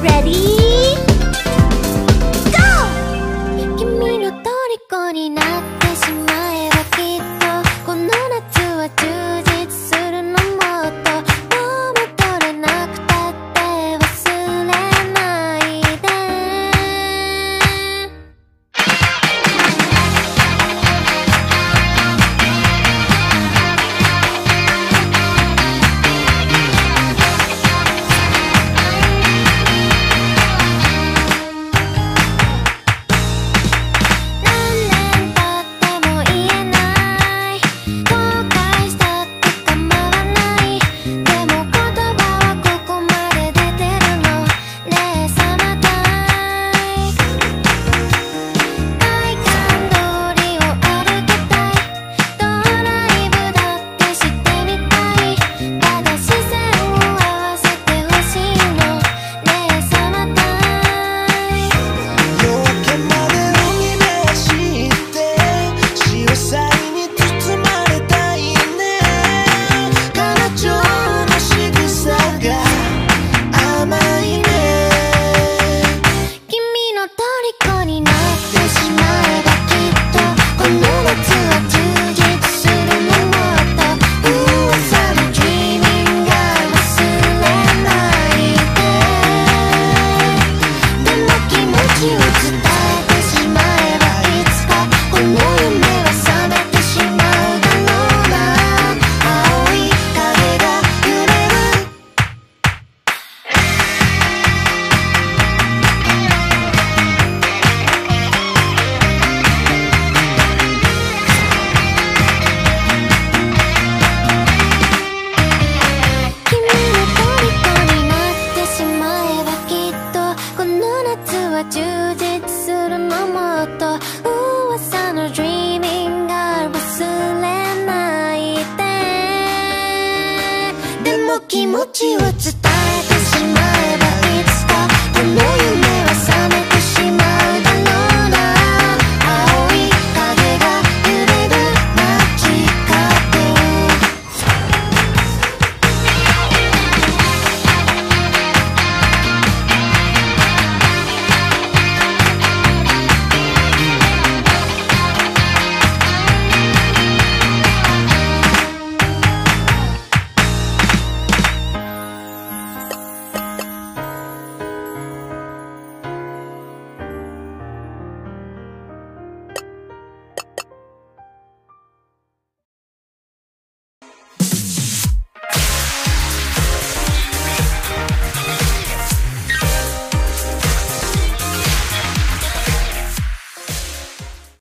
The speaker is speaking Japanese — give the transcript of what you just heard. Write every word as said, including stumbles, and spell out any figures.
Ready? Go! 君の虜になってしまえばきっとこの夏は充実するのもっともう戻れなくたって忘れないで充実するのもっと噂の Dreaming Girl 忘れないででも気持ちは